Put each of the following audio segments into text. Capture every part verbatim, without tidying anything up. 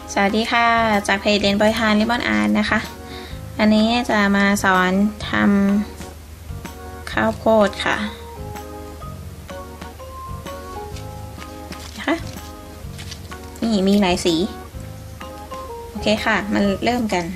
สวัสดีค่ะจากเพจเรียนบริหารริบบอนอาร์ตนะคะอันนี้จะมาสอนทำข้าวโพดค่ะนะคะนี่มีหลายสีโอเคค่ะมาเริ่มกัน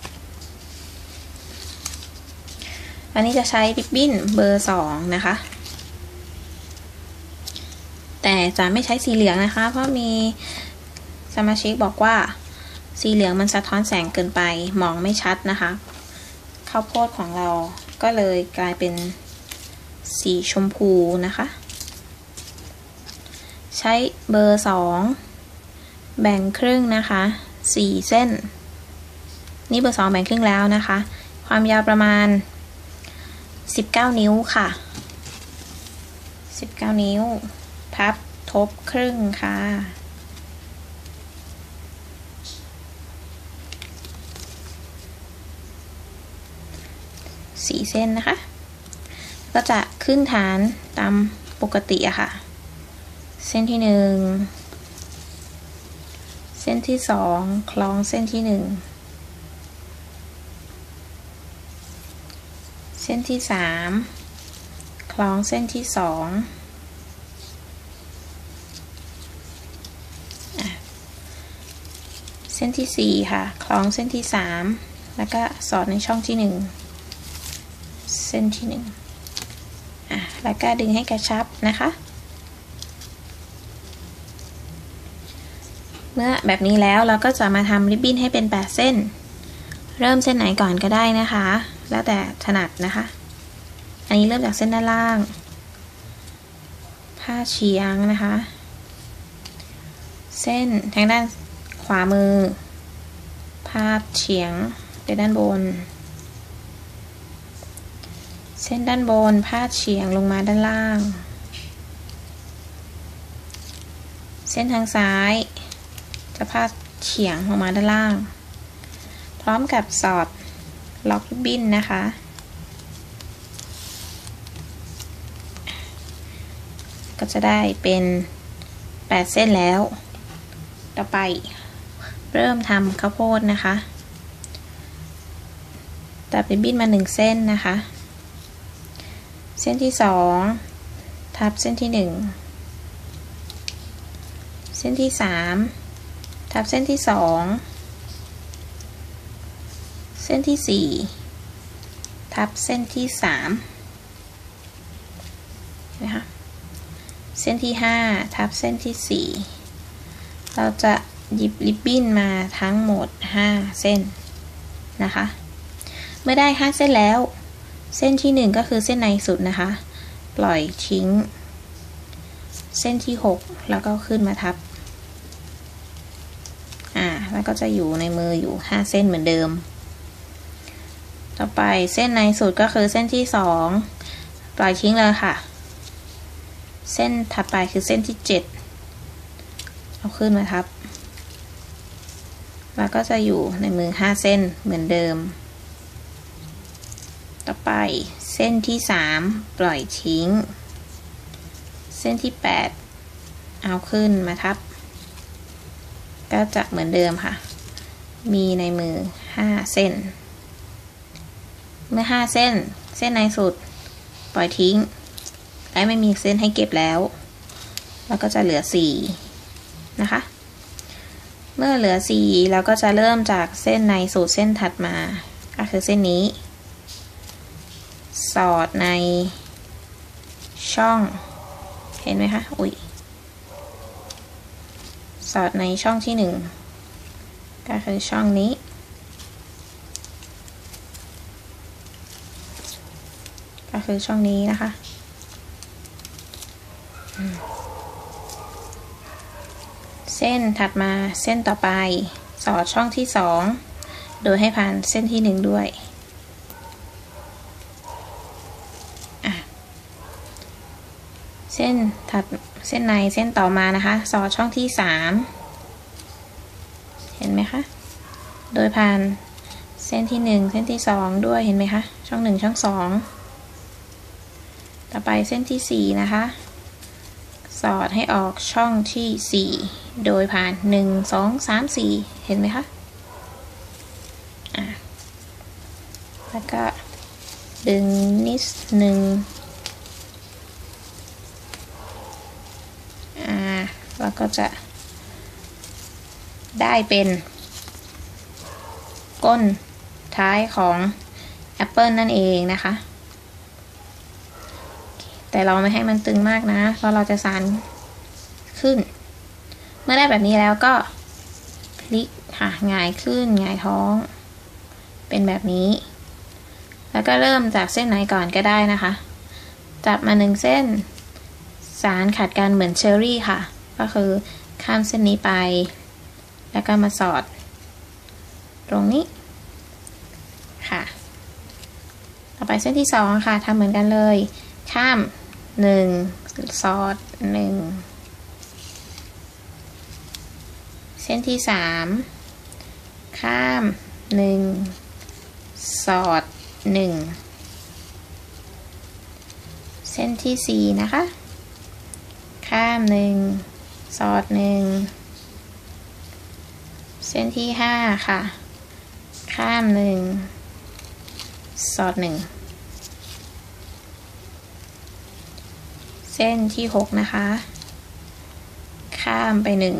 อันนี้จะใช้ริบบิ้นเบอร์สองนะคะแต่จะไม่ใช้สีเหลืองนะคะเพราะมีสมาชิกบอกว่าสีเหลืองมันสะท้อนแสงเกินไปมองไม่ชัดนะคะข้าวโพดของเราก็เลยกลายเป็นสีชมพูนะคะใช้เบอร์สองแบ่งครึ่งนะคะสี่เส้นนี่เบอร์สองแบ่งครึ่งแล้วนะคะความยาวประมาณสิบเก้านิ้วค่ะสิบเก้านิ้วพับทบครึ่งค่ะสี่เส้นนะคะก็จะขึ้นฐานตามปกติอะค่ะเส้นที่หนึ่งเส้นที่สองคล้องเส้นที่หนึ่งเส้นที่สามคล้องเส้นที่สองเส้นที่สี่ค่ะคล้องเส้นที่สามแล้วก็สอดในช่องที่หนึ่งเส้นที่หนึ่งอ่ะแล้วก็ดึงให้กระชับนะคะเมื่อแบบนี้แล้วเราก็จะมาทำริบบิ้นให้เป็นแปดเส้นเริ่มเส้นไหนก่อนก็ได้นะคะแล้วแต่ถนัดนะคะอันนี้เริ่มจากเส้นด้านล่างผ้าเฉียงนะคะเส้นทางด้านขวามือพาดเฉียงไปด้านบนเส้นด้านบนพาดเฉียงลงมาด้านล่างเส้นทางซ้ายจะพาดเฉียงลงมาด้านล่างพร้อมกับสอดล็อกริบบิ้นนะคะก็จะได้เป็นแปดเส้นแล้วต่อไปเริ่มทำข้าวโพดนะคะตัดริบบิ้นมาหนึ่งเส้นนะคะเส้นที่สองทับเส้นที่หนึ่งเส้นที่สามทับเส้นที่สองเส้นที่สี่ทับเส้นที่สามนะคะเส้นที่ห้าทับเส้นที่สี่เราจะหยิบริบบิ้นมาทั้งหมดห้าเส้นนะคะเมื่อได้ห้าเส้นแล้วเส้นที่หนึ่งก็คือเส้นในสุดนะคะปล่อยทิ้งเส้นที่หกแล้วก็ขึ้นมาทับอ่าแล้วก็จะอยู่ในมืออยู่ห้าเส้นเหมือนเดิมต่อไปเส้นในสุดก็คือเส้นที่สองปล่อยทิ้งเลยค่ะเส้นถัดไปคือเส้นที่เจ็ดเอาขึ้นมาทับแล้วก็จะอยู่ในมือห้าเส้นเหมือนเดิมต่อไปเส้นที่สามปล่อยทิ้งเส้นที่แปดเอาขึ้นมาทับก็จะเหมือนเดิมค่ะมีในมือห้าเส้นเมื่อห้าเส้นเส้นในสุดปล่อยทิ้งและไม่มีเส้นให้เก็บแล้วแล้วก็จะเหลือสี่นะคะเมื่อเหลือสี่เราก็จะเริ่มจากเส้นในสุดเส้นถัดมาก็คือเส้นนี้สอดในช่องเห็นไหมคะอุ้ยสอดในช่องที่หนึ่งก็คือช่องนี้ก็คือช่องนี้นะคะเส้นถัดมาเส้นต่อไปสอดช่องที่สองโดยให้ผ่านเส้นที่หนึ่งด้วยเส้นถัดเส้นในเส้นต่อมานะคะสอดช่องที่สามเห็นไหมคะโดยผ่านเส้นที่หนึ่งเส้นที่สองด้วยเห็นไหมคะช่องหนึ่งช่องสองต่อไปเส้นที่สี่นะคะสอดให้ออกช่องที่สี่โดยผ่านหนึ่ง สอง สาม สี่เห็นไหมคะอ่ะแล้วก็ดึงนิดหนึ่งอ่าแล้วก็จะได้เป็นก้นท้ายของแอปเปิลนั่นเองนะคะแต่เราไม่ให้มันตึงมากนะเพราะเราจะสานขึ้นเมื่อได้แบบนี้แล้วก็พลิกค่ะหงายขึ้นหงายท้องเป็นแบบนี้แล้วก็เริ่มจากเส้นไหนก่อนก็ได้นะคะจับมาหนึ่งเส้นสานขัดกันเหมือนเชอรี่ค่ะก็คือข้ามเส้นนี้ไปแล้วก็มาสอดตรงนี้ค่ะต่อไปเส้นที่สองค่ะทำเหมือนกันเลยข้ามหนึ่งสอดหนึ่งเส้นที่สามข้ามหนึ่งสอดหนึ่งเส้นที่สี่นะคะข้ามหนึ่งสอดหนึ่งเส้นที่ห้าค่ะข้ามหนึ่งสอดหนึ่งเส้นที่หกนะคะข้ามไปหนึ่ง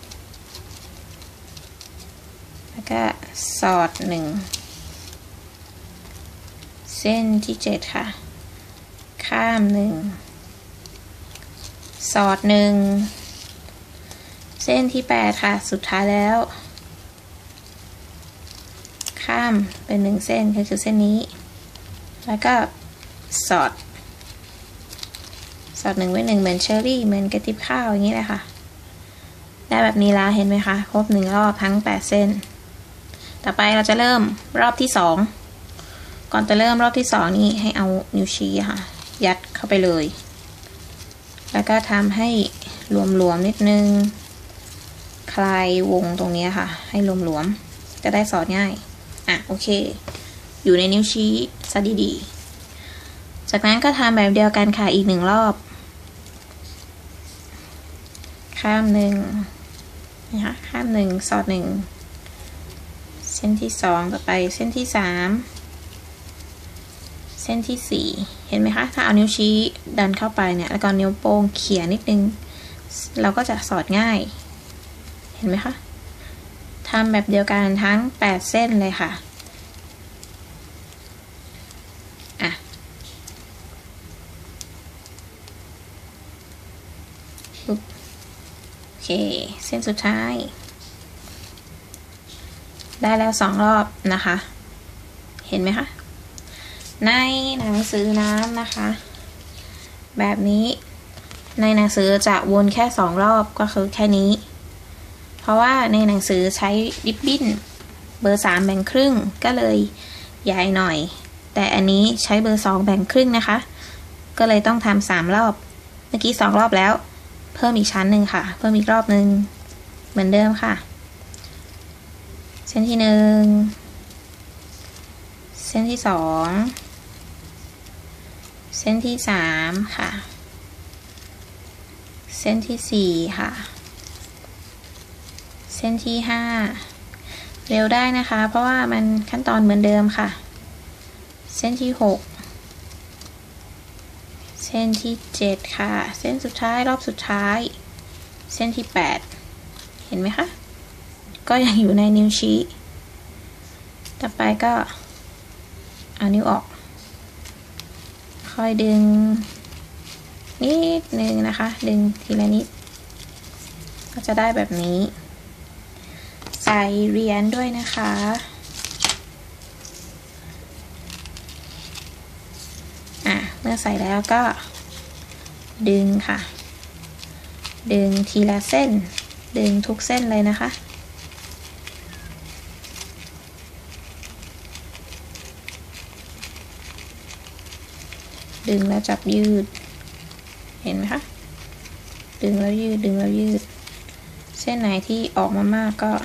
แล้วก็สอดหนึ่งเส้นที่เจ็ดค่ะข้ามหนึ่งสอดหนึ่งเส้นที่แปดค่ะสุดท้ายแล้วข้ามเป็นหนึ่งเส้นคือเส้นนี้แล้วก็สอดสอดหนึ่งไว้หนึ่งเหมือนเชอรี่เหมือนกระติบข้าวอย่างนี้เลยค่ะได้แบบนี้แล้วเห็นไหมคะครบหนึ่งรอบทั้งแปดเส้นต่อไปเราจะเริ่มรอบที่สองก่อนจะเริ่มรอบที่สองนี้ให้เอานิ้วชี้ค่ะยัดเข้าไปเลยแล้วก็ทำให้หลวมๆนิดนึงคลายวงตรงนี้ค่ะให้หลวมๆจะได้สอดง่ายอ่ะโอเคอยู่ในนิ้วชี้ซะดีๆจากนั้นก็ทำแบบเดียวกันค่ะอีกหนึ่งรอบข้ามหนึ่งนะคะข้ามหนึ่งสอดหนึ่งเส้นที่สองต่อไปเส้นที่สามเส้นที่สี่เห็นไหมคะถ้าเอานิ้วชี้ดันเข้าไปเนี่ยแล้วก็นิ้วโป้งเขี่ยนิดนึงเราก็จะสอดง่ายเห็นไหมคะทำแบบเดียวกันทั้งแปดเส้นเลยค่ะอ่ะโอเคเส้นสุดท้ายได้แล้วสองรอบนะคะเห็นไหมคะในหนังสือน้ำนะคะแบบนี้ในหนังสือจะวนแค่สองรอบก็คือแค่นี้เพราะว่าในหนังสือใช้ริบบิ้นเบอร์สามแบ่งครึ่งก็เลยใหญ่หน่อยแต่อันนี้ใช้เบอร์สองแบ่งครึ่งนะคะก็เลยต้องทำสามรอบเมื่อกี้สองรอบแล้วเพิ่มอีกชั้นหนึ่งค่ะเพิ่มอีกรอบหนึ่งเหมือนเดิมค่ะเส้นที่หนึ่งเส้นที่สองเส้นที่สามค่ะเส้นที่สี่ค่ะเส้นที่ห้าเร็วได้นะคะเพราะว่ามันขั้นตอนเหมือนเดิมค่ะเส้นที่หกเส้นที่เจ็ดค่ะเส้นสุดท้ายรอบสุดท้ายเส้นที่แปดเห็นไหมคะก็ยังอยู่ในนิ้วชี้ต่อไปก็เอานิ้วออกค่อยดึงนิดนึงนะคะดึงทีละนิดก็จะได้แบบนี้ใส่เหรียญด้วยนะคะอ่ะเมื่อใส่แล้วก็ดึงค่ะดึงทีละเส้นดึงทุกเส้นเลยนะคะดึงแล้วจับยืดเห็นไหมคะดึงแล้วยืดดึงแล้วยืดเส้นไหนที่ออกมามากก็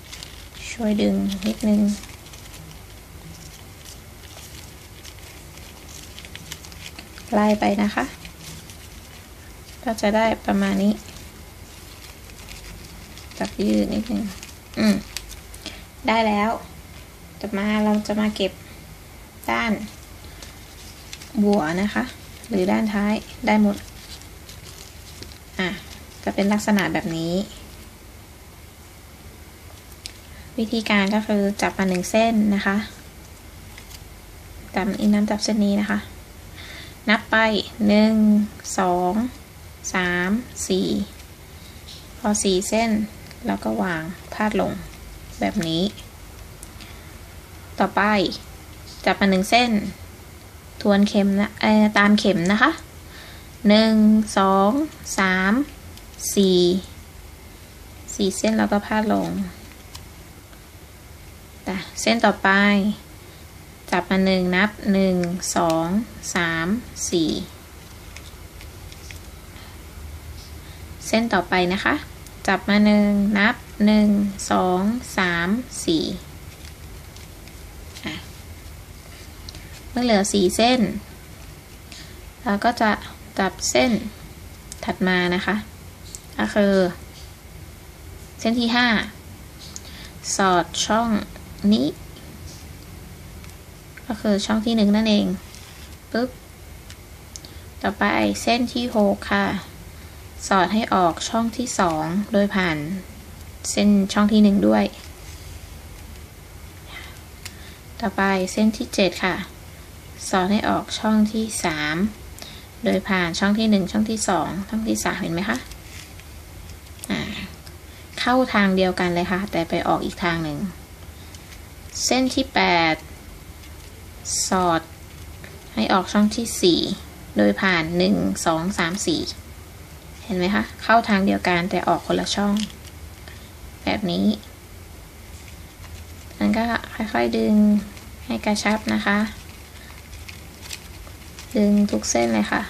ช่วยดึงนิดนึงไล่ไปนะคะก็จะได้ประมาณนี้จับยืดนิดนึงอืมได้แล้วต่อมาเราจะมาเก็บด้านบัวนะคะหรือด้านท้ายได้หมดอ่ะจะเป็นลักษณะแบบนี้วิธีการก็คือจับมาหนึ่งเส้นนะคะจับอีกน้ำจับเส้นนี้นะคะนับไปหนึ่งสองสามสี่พอสี่เส้นแล้วก็วางพาดลงแบบนี้ต่อไปจับมาหนึ่งเส้นทวนเข็มนะเอ่อตามเข็มนะคะหนึ่งสองสามสี่สี่เส้นแล้วก็พาดลงแต่เส้นต่อไปจับมาหนึ่งนับหนึ่งสองสามสี่เส้นต่อไปนะคะจับมาหนึ่งนับหนึ่งสองสามสี่เมื่อเหลือสี่เส้นเราก็จะจับเส้นถัดมานะคะก็คือเส้นที่ห้าสอดช่องนี้ก็คือช่องที่หนึ่งนั่นเองปึ๊บต่อไปเส้นที่หกค่ะสอดให้ออกช่องที่สองโดยผ่านเส้นช่องที่หนึ่งด้วยต่อไปเส้นที่เจ็ดค่ะสอดให้ออกช่องที่สามโดยผ่านช่องที่หนึ่งช่องที่สองช่องที่สามเห็นไหมคะอ่าเข้าทางเดียวกันเลยค่ะแต่ไปออกอีกทางหนึ่งเส้นที่แปดสอดให้ออกช่องที่สี่โดยผ่านหนึ่ง สอง สาม สี่เห็นไหมคะเข้าทางเดียวกันแต่ออกคนละช่องแบบนี้มันก็ค่อยๆดึงให้กระชับนะคะดึงทุกเส้นเลยค่ะ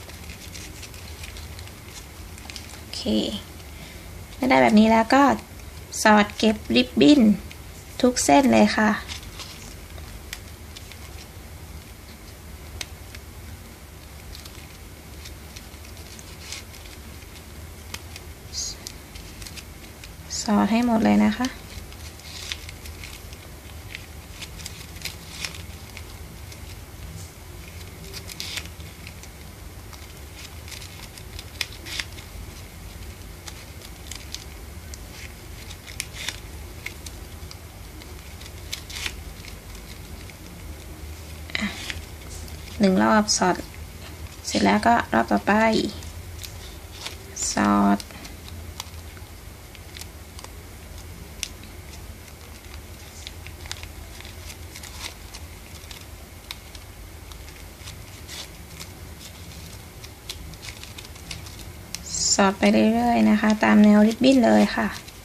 โอเคเมื่อได้แบบนี้แล้วก็สอดเก็บริบบิ้นทุกเส้นเลยค่ะสอดให้หมดเลยนะคะหนึ่งรอบสอดเสร็จแล้วก็รอบต่อไปสอดสอดไปเรื่อยๆนะคะตามแนวริบบิ้นเลยค่ะ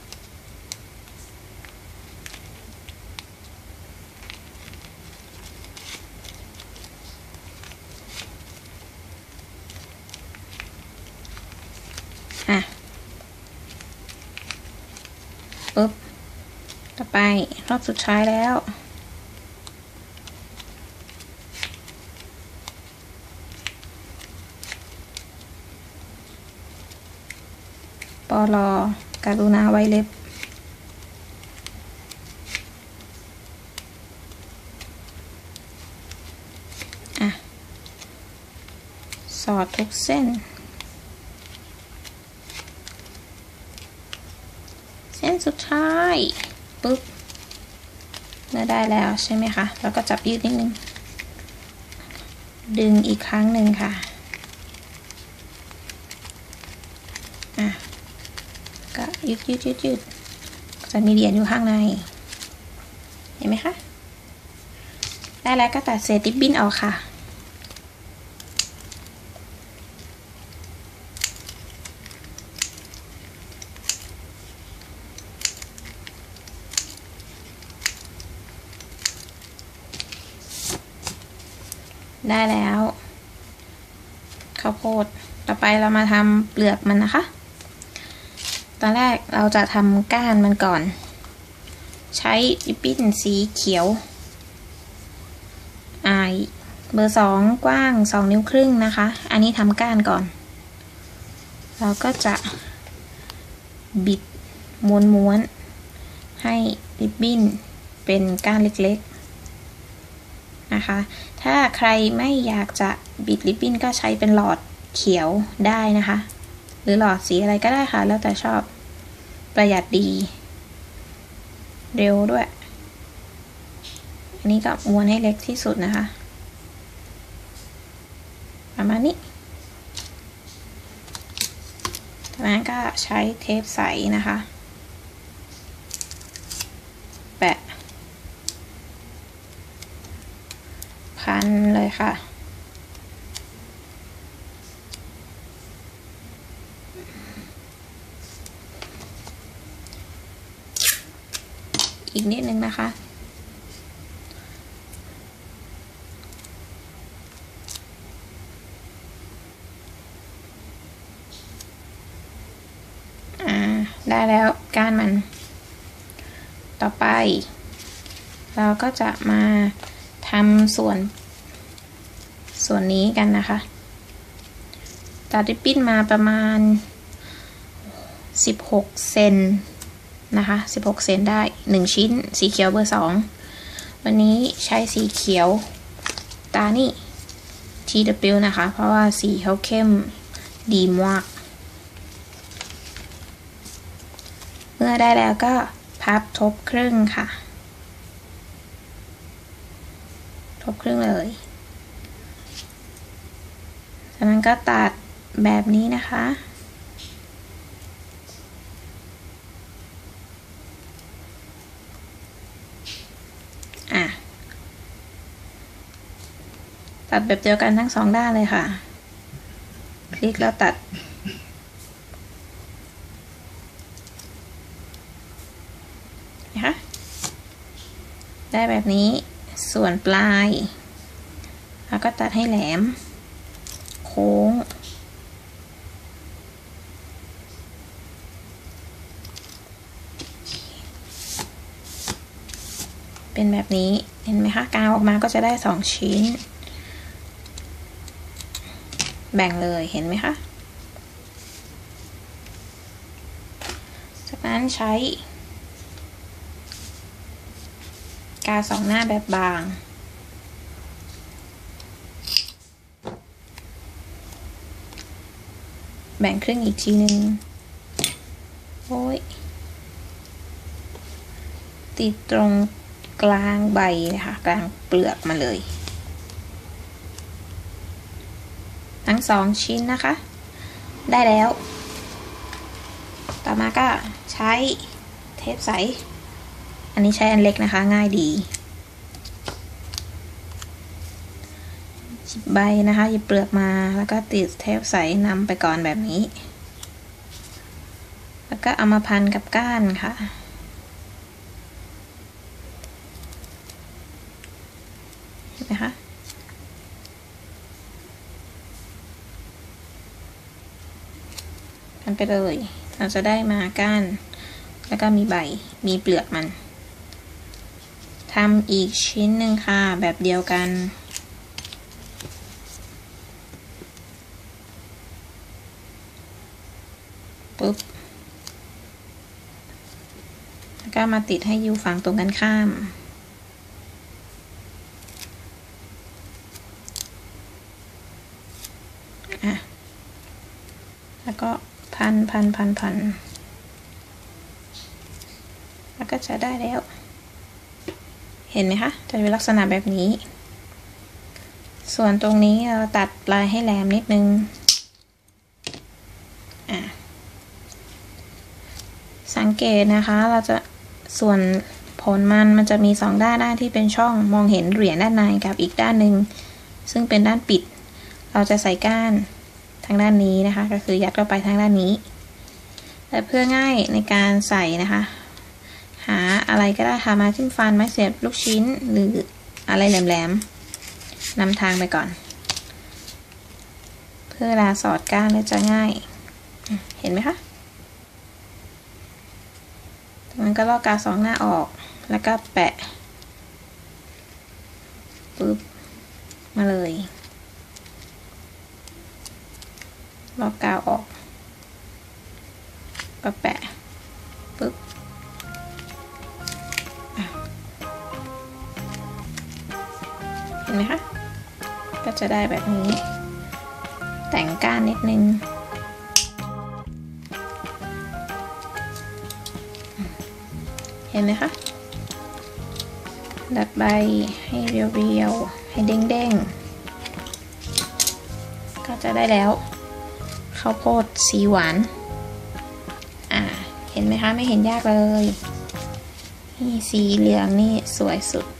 อ่ะปุ๊บต่อไปรอบสุดท้ายแล้วปลการุณาไว้เล็บอ่ะสอดทุกเส้นเส้นสุดท้ายปุ๊บเมื่อได้แล้วใช่ไหมคะแล้วก็จับยืดนิดนึงดึงอีกครั้งหนึ่งค่ะอ่ะก็ยืดยืดยืดยืดจะมีเหรียญอยู่ข้างในเห็นไหมคะได้แล้วก็ตัดเศษริบบิ้นออกค่ะได้แล้วข้าวโพดต่อไปเรามาทำเปลือกมันนะคะตอนแรกเราจะทำก้านมันก่อนใช้ริบบิ้นสีเขียวอายเบอร์สองกว้างสองนิ้วครึ่งนะคะอันนี้ทำก้านก่อนเราก็จะบิดม้วนๆให้ริบบิ้นเป็นก้านเล็กๆนะคะถ้าใครไม่อยากจะบิดริบบิ้นก็ใช้เป็นหลอดเขียวได้นะคะหรือหลอดสีอะไรก็ได้ค่ะแล้วแต่ชอบประหยัดดีเร็วด้วยอันนี้ก็ม้วนให้เล็กที่สุดนะคะประมาณนี้จากนั้นก็ใช้เทปใสนะคะแปะพันเลยค่ะอีกนิดนึงนะคะได้แล้วก้านมันต่อไปเราก็จะมาทำส่วนส่วนนี้กันนะคะตัดริบบิ้นมาประมาณสิบหกเซนนะคะสิบหกเซนได้หนึ่งชิ้นสีเขียวเบอร์สองวันนี้ใช้สีเขียวตานี่ ที ดับเบิลยู นะคะเพราะว่าสีเขาเข้มดีมากเมื่อได้แล้วก็พับทบครึ่งค่ะทบครึ่งเลยจากนั้นก็ตัดแบบนี้นะคะอ่ะตัดแบบเดียวกันทั้งสองด้านเลยค่ะคลิกแล้วตัดนะคะได้แบบนี้ส่วนปลายแล้วก็ตัดให้แหลมโค้งเป็นแบบนี้เห็นไหมคะกาวออกมาก็จะได้สองชิ้นแบ่งเลยเห็นไหมคะจากนั้นใช้กาวสองหน้าแบบบางแบ่งครึ่งอีกทีนึงโอ้ยติดตรงกลางใบนะคะกลางเปลือกมาเลยทั้งสองชิ้นนะคะได้แล้วต่อมาก็ใช้เทปใสอันนี้ใช้อันเล็กนะคะง่ายดีหยิบใบนะคะหยิบเปลือกมาแล้วก็ติดเทปใสนำไปก่อนแบบนี้แล้วก็เอามาพันกับก้านค่ะเห็นไหมคะพันไปเลยเราจะได้มาก้านแล้วก็มีใบมีเปลือกมันทำอีกชิ้นหนึ่งค่ะแบบเดียวกันปุ๊บแล้วก็มาติดให้อยู่ฝั่งตรงกันข้ามอ่ะแล้วก็พันพันพันพันแล้วก็จะได้แล้วเห็นไหมคะจะเป็นลักษณะแบบนี้ส่วนตรงนี้เราตัดปลายให้แหลมนิดนึงอ่ะสังเกตนะคะเราจะส่วนผลมันมันจะมีสองด้านด้านที่เป็นช่องมองเห็นเหรียญด้านในกับอีกด้านหนึ่งซึ่งเป็นด้านปิดเราจะใส่ก้านทางด้านนี้นะคะก็คือยัดเข้าไปทางด้านนี้แต่เพื่อง่ายในการใส่นะคะหาอะไรก็ได้ค่ะมาจิ้มฟันไม้เสียบลูกชิ้นหรืออะไรแหลมๆนำทางไปก่อนเพื่อเวลาสอดก้านจะง่ายเห็นไหมคะมันก็ลอกกาวสองหน้าออกแล้วก็แปะปึ๊บมาเลยลอกกาวออกก็แปะปึ๊บเห็นไหมคะก็จะได้แบบนี้แต่งก้านนิดนึงเห็นไหมคะดัดใบให้เรียวๆให้เด้งๆก็จะได้แล้วข้าวโพดสีหวานอ่าเห็นไหมคะไม่เห็นยากเลยนี่สีเหลืองนี่สวยสุด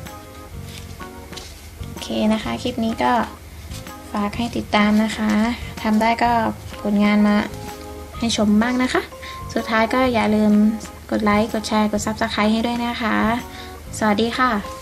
โอเคนะคะคลิปนี้ก็ฝากให้ติดตามนะคะทำได้ก็ผลงานมาให้ชมบ้างนะคะสุดท้ายก็อย่าลืมกดไลค์กดแชร์กดซับสไครต์ให้ด้วยนะคะสวัสดีค่ะ